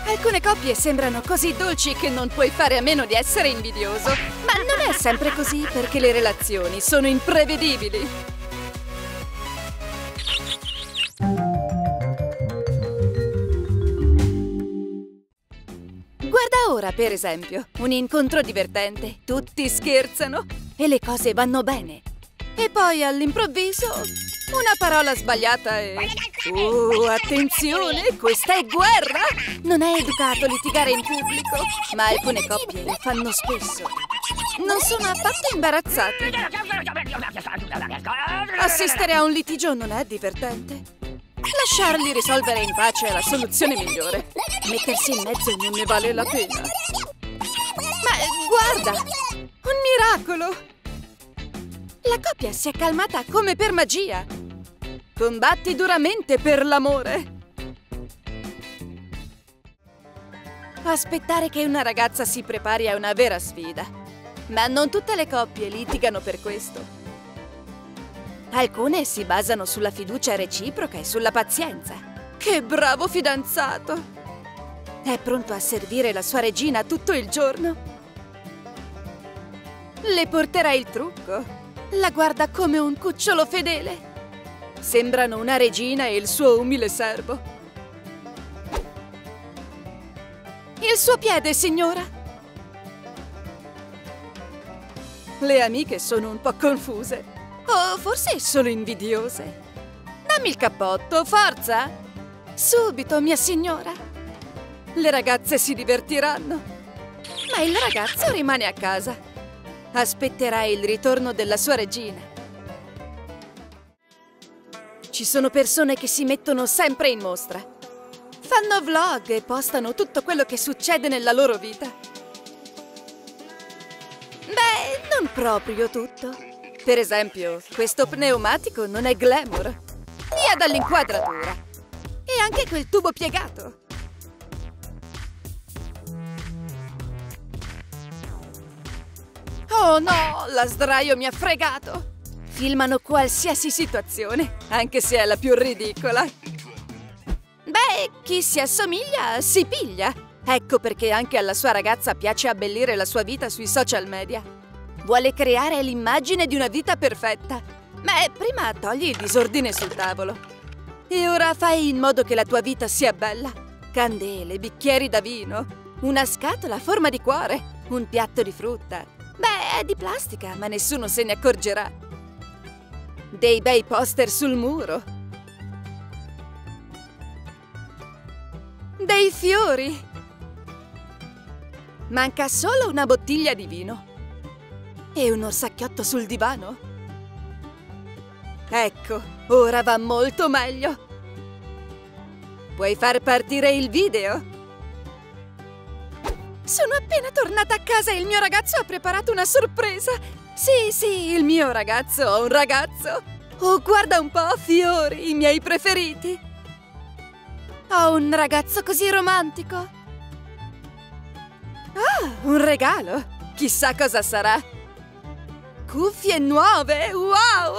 Alcune coppie sembrano così dolci che non puoi fare a meno di essere invidioso. Ma non è sempre così, perché le relazioni sono imprevedibili. Guarda ora, per esempio, un incontro divertente. Tutti scherzano e le cose vanno bene. E poi all'improvviso una parola sbagliata e... attenzione, questa è guerra! Non è educato litigare in pubblico, ma alcune coppie lo fanno spesso. Non sono affatto imbarazzati. Assistere a un litigio non è divertente. Lasciarli risolvere in pace è la soluzione migliore. Mettersi in mezzo non ne vale la pena. Ma guarda, un miracolo! La coppia si è calmata come per magia. Combatti duramente per l'amore. Aspettare che una ragazza si prepari è una vera sfida. Ma non tutte le coppie litigano per questo. Alcune si basano sulla fiducia reciproca e sulla pazienza. Che bravo fidanzato! È pronto a servire la sua regina tutto il giorno. Le porterà il trucco. La guarda come un cucciolo fedele. Sembrano una regina e il suo umile servo. Il suo piede, signora. Le amiche sono un po' confuse. O forse solo invidiose. Dammi il cappotto, forza! Subito, mia signora. Le ragazze si divertiranno. Ma il ragazzo rimane a casa. Aspetterà il ritorno della sua regina. Ci sono persone che si mettono sempre in mostra. Fanno vlog e postano tutto quello che succede nella loro vita. Beh, non proprio tutto. Per esempio, questo pneumatico non è glamour. Via dall'inquadratura. E anche quel tubo piegato. Oh no, la sdraio mi ha fregato! Filmano qualsiasi situazione, anche se è la più ridicola. Beh, chi si assomiglia si piglia. Ecco perché anche alla sua ragazza piace abbellire la sua vita sui social media. Vuole creare l'immagine di una vita perfetta. Ma prima togli il disordine sul tavolo. E ora fai in modo che la tua vita sia bella. Candele, bicchieri da vino, una scatola a forma di cuore, un piatto di frutta. Beh, è di plastica, ma nessuno se ne accorgerà. Dei bei poster sul muro. Dei fiori. Manca solo una bottiglia di vino. E un orsacchiotto sul divano. Ecco, ora va molto meglio. Puoi far partire il video? Sono appena tornata a casa e il mio ragazzo ha preparato una sorpresa. Sì, il mio ragazzo ha un ragazzo. Oh, guarda un po', fiori, i miei preferiti. Ho un ragazzo così romantico. Ah, un regalo. Chissà cosa sarà. Cuffie nuove, wow!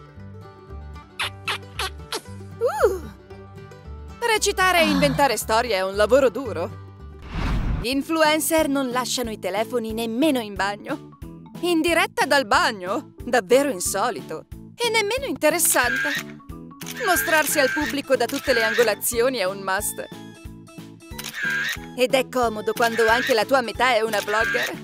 Recitare e inventare storie è un lavoro duro. Gli influencer non lasciano i telefoni nemmeno in bagno. In diretta dal bagno? Davvero insolito. E nemmeno interessante. Mostrarsi al pubblico da tutte le angolazioni è un must. Ed è comodo quando anche la tua metà è una blogger.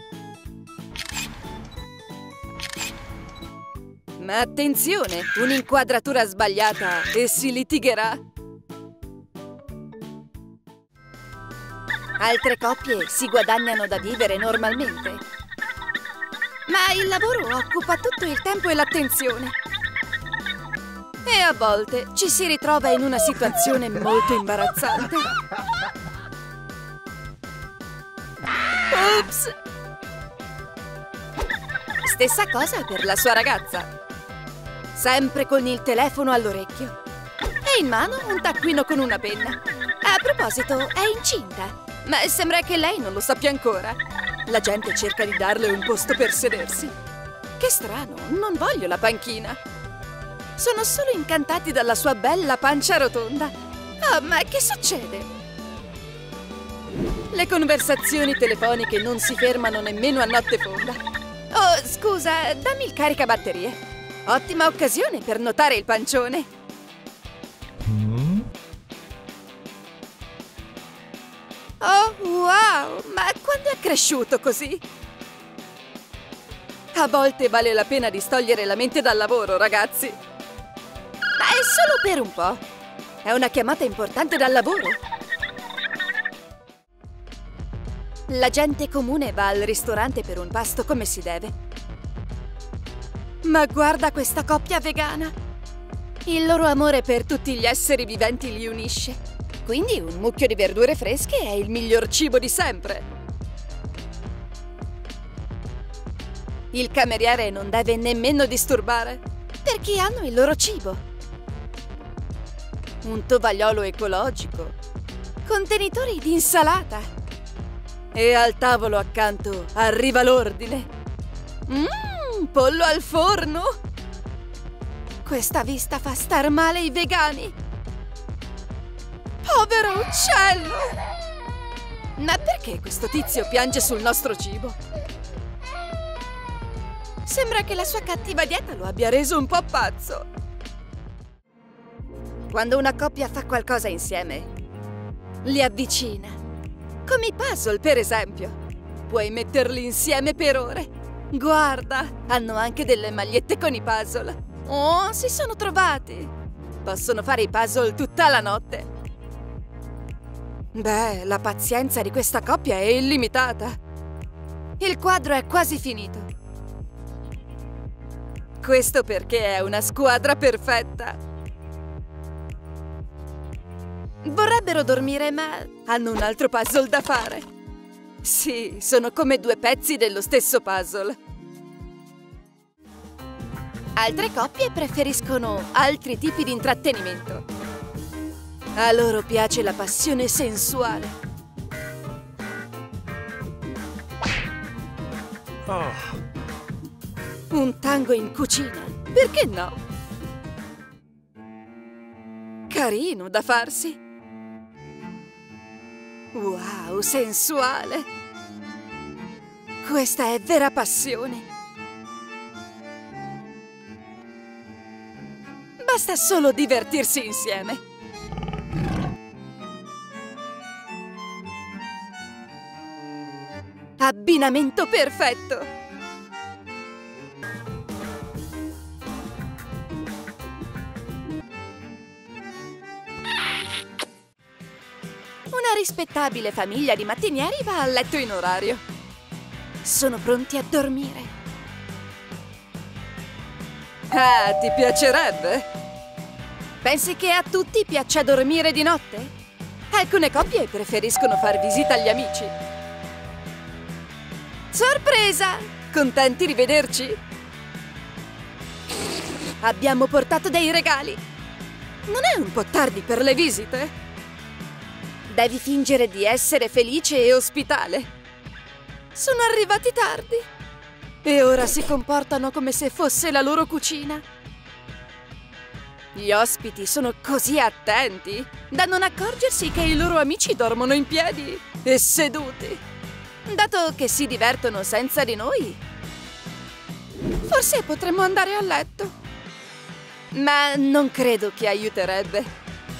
Ma attenzione, un'inquadratura sbagliata e si litigherà. Altre coppie si guadagnano da vivere normalmente. Ma il lavoro occupa tutto il tempo e l'attenzione. E a volte ci si ritrova in una situazione molto imbarazzante. Ops! Stessa cosa per la sua ragazza. Sempre con il telefono all'orecchio. E in mano un taccuino con una penna. A proposito, è incinta. Ma sembra che lei non lo sappia ancora. La gente cerca di darle un posto per sedersi. Che strano, non voglio la panchina. Sono solo incantati dalla sua bella pancia rotonda. Oh, ma che succede? Le conversazioni telefoniche non si fermano nemmeno a notte fonda. Oh, scusa, dammi il caricabatterie. Ottima occasione per notare il pancione. Oh, wow! Ma quando è cresciuto così? A volte vale la pena distogliere la mente dal lavoro, ragazzi. Ma è solo per un po'. È una chiamata importante dal lavoro. La gente comune va al ristorante per un pasto come si deve. Ma guarda questa coppia vegana! Il loro amore per tutti gli esseri viventi li unisce. Quindi un mucchio di verdure fresche è il miglior cibo di sempre. Il cameriere non deve nemmeno disturbare, perché hanno il loro cibo. Un tovagliolo ecologico, contenitori di insalata. E al tavolo accanto arriva l'ordine. Pollo al forno! Questa vista fa star male i vegani. Povero uccello! Ma perché questo tizio piange sul nostro cibo? Sembra che la sua cattiva dieta lo abbia reso un po' pazzo. Quando una coppia fa qualcosa insieme, li avvicina. Come i puzzle, per esempio. Puoi metterli insieme per ore. Guarda, hanno anche delle magliette con i puzzle. Oh, si sono trovati. Possono fare i puzzle tutta la notte. Beh, la pazienza di questa coppia è illimitata. Il quadro è quasi finito. Questo perché è una squadra perfetta. Vorrebbero dormire, ma hanno un altro puzzle da fare. Sì, sono come due pezzi dello stesso puzzle. Altre coppie preferiscono altri tipi di intrattenimento. A loro piace la passione sensuale. Un tango in cucina, perché no? Carino da farsi. Wow, sensuale! Questa è vera passione. Basta solo divertirsi insieme. Abbinamento perfetto! Una rispettabile famiglia di mattinieri va a letto in orario. Sono pronti a dormire. Ah, ti piacerebbe? Pensi che a tutti piaccia dormire di notte? Alcune coppie preferiscono far visita agli amici. Sorpresa! Contenti di vederci? Abbiamo portato dei regali. Non è un po' tardi per le visite? Devi fingere di essere felice e ospitale. Sono arrivati tardi. E ora si comportano come se fosse la loro cucina. Gli ospiti sono così attenti da non accorgersi che i loro amici dormono in piedi e seduti. Dato che si divertono senza di noi, forse potremmo andare a letto. Ma non credo che aiuterebbe.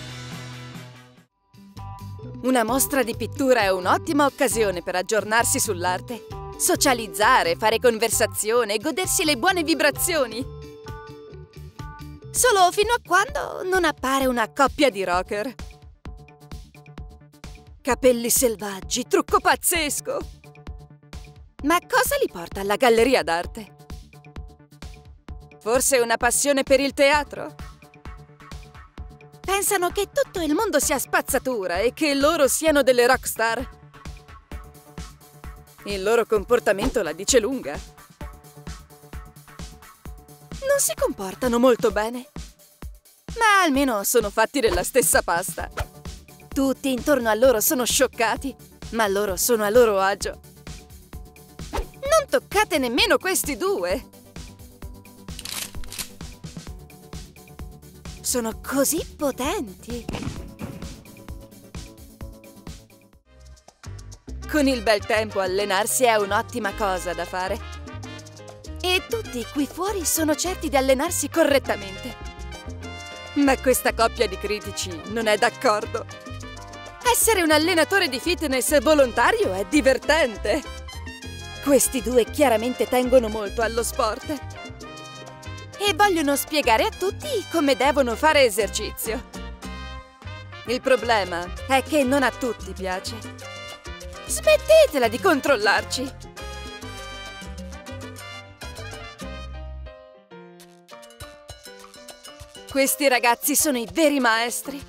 Una mostra di pittura è un'ottima occasione per aggiornarsi sull'arte, socializzare, fare conversazione e godersi le buone vibrazioni. Solo fino a quando non appare una coppia di rocker. Capelli selvaggi, trucco pazzesco! Ma cosa li porta alla galleria d'arte? Forse una passione per il teatro? Pensano che tutto il mondo sia spazzatura e che loro siano delle rockstar. Il loro comportamento la dice lunga. Non si comportano molto bene, ma almeno sono fatti della stessa pasta. Tutti intorno a loro sono scioccati, ma loro sono a loro agio. Non toccate nemmeno questi due! Sono così potenti! con il bel tempo allenarsi è un'ottima cosa da fare. E tutti qui fuori sono certi di allenarsi correttamente. Ma questa coppia di critici non è d'accordo. Essere un allenatore di fitness volontario è divertente. Questi due chiaramente tengono molto allo sport e vogliono spiegare a tutti come devono fare esercizio. Il problema è che non a tutti piace. Smettetela di controllarci! Questi ragazzi sono i veri maestri.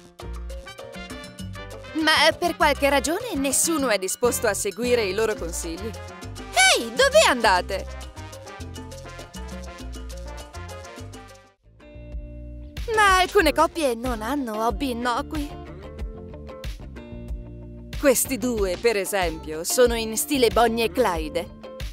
Ma per qualche ragione nessuno è disposto a seguire i loro consigli. Ehi, dove andate? Ma alcune coppie non hanno hobby innocui. Questi due, per esempio, sono in stile Bonnie e Clyde.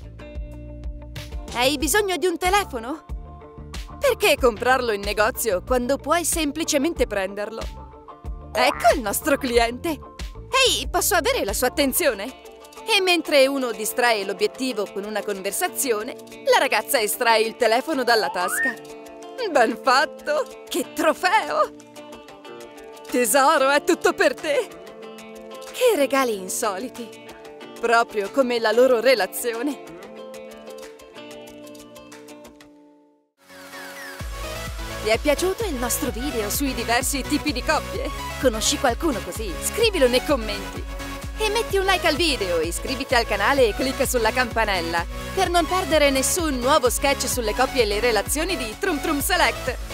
Hai bisogno di un telefono? Perché comprarlo in negozio quando puoi semplicemente prenderlo? Ecco il nostro cliente! Ehi, posso avere la sua attenzione? E mentre uno distrae l'obiettivo con una conversazione, la ragazza estrae il telefono dalla tasca. Ben fatto! Che trofeo! Tesoro, è tutto per te! Che regali insoliti! Proprio come la loro relazione! Ti è piaciuto il nostro video sui diversi tipi di coppie? Conosci qualcuno così? Scrivilo nei commenti! E metti un like al video, iscriviti al canale e clicca sulla campanella per non perdere nessun nuovo sketch sulle coppie e le relazioni di Trum Trum Select!